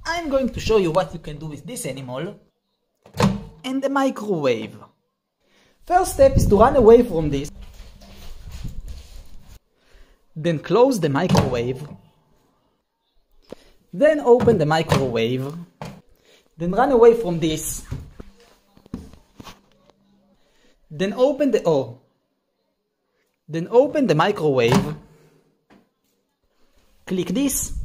I'm going to show you what you can do with this animal and the microwave. First step is to run away from this. Then close the microwave. Then open the microwave. Then run away from this. Then open the Then open the microwave. Click this.